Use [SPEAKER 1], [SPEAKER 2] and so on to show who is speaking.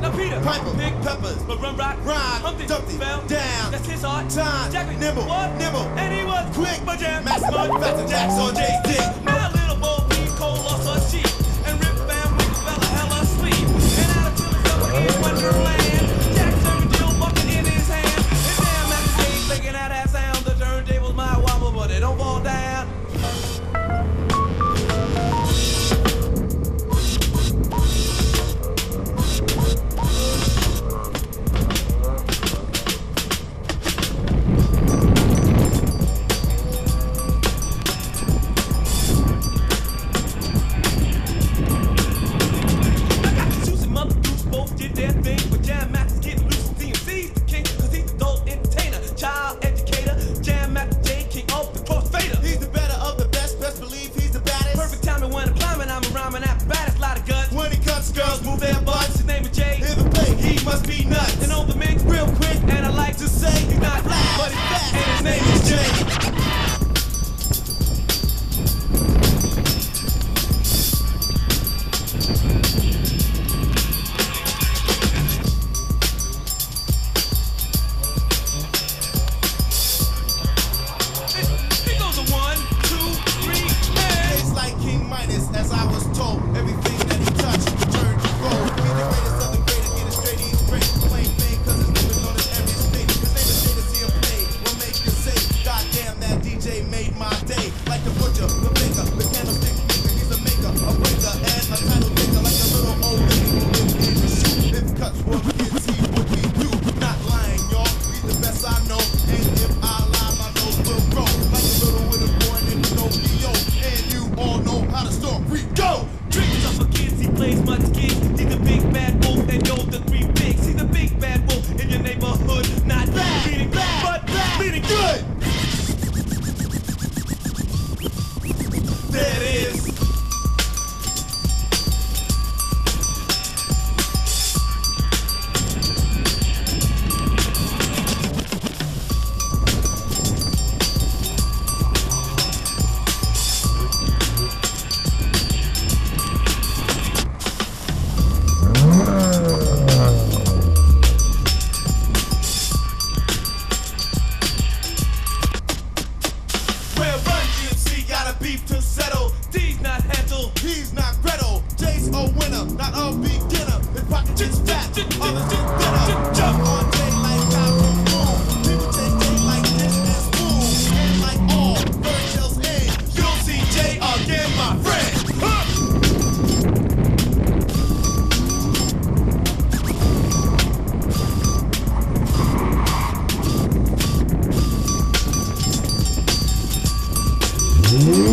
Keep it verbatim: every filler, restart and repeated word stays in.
[SPEAKER 1] Now Peter,
[SPEAKER 2] Piper,
[SPEAKER 1] Big
[SPEAKER 2] Peppers,
[SPEAKER 1] but Run Rock,
[SPEAKER 2] Rhyme,
[SPEAKER 1] Humpty,
[SPEAKER 2] Dumpty,
[SPEAKER 1] fell
[SPEAKER 2] down,
[SPEAKER 1] that's his heart.
[SPEAKER 2] time,
[SPEAKER 1] Jackie,
[SPEAKER 2] nimble,
[SPEAKER 1] what?
[SPEAKER 2] nimble,
[SPEAKER 1] And he was
[SPEAKER 2] quick,
[SPEAKER 1] but jam,
[SPEAKER 2] Max Mud, Fats and Jacks on Jay's dick.
[SPEAKER 1] Now little Bo Peep Cole lost her sheep, and Rip Van Winkle fell a hell asleep. And out of Philly, in Wonderland, Jack serving Jill bucket in his hand. And damn, at the stage, making out that sound. The turntables might wobble, but they don't fall down. Girls move their butts. His name is Jay.
[SPEAKER 2] Hear the play, he must be nuts.
[SPEAKER 1] And on the mix,
[SPEAKER 2] Real quick,
[SPEAKER 1] and I like to say he's not black,
[SPEAKER 2] but
[SPEAKER 1] but
[SPEAKER 2] he's
[SPEAKER 1] he's
[SPEAKER 2] fast,
[SPEAKER 1] fat, and his name is Jay. It goes a one, two, three, and
[SPEAKER 2] Tastes like King Midas, as I was told. Everything that he touched turned to gold. Be the greatest of the greatest, get it straight, he's great. Plain thing, cause his name is known as every state. His name is Jay to see him play. Will make you say, goddamn, that D J made my day. Like the butcher, the baker, the candlestick maker. He's a maker, a breaker, and a title taker. Like a little old lady who lived in the shoe. If cuts were kids, he would be you. Not lying, y'all. He's the best I know. And if I lie, my nose will grow. Like a little winter born in Pinocchio. And you all know how the story go.
[SPEAKER 1] Tricks up for kids, he plays much gigs. He's the big bad wolf, and you're the three pigs. He's the big bad wolf in your neighborhood. Not bad, bleeding bad, but bad, bleeding good. There it is. Where Run G M C got a beef to settle. D's not handle.
[SPEAKER 2] He's not Gretel, Jay's a winner, not a beginner. His pocket just fat, others just thinner. Jump on Jay like Malcolm Boom. People take Jay like dish and spoon. And like all Virgil's in,
[SPEAKER 1] You'll see Jay again, my friend. Huh.
[SPEAKER 2] Ooh.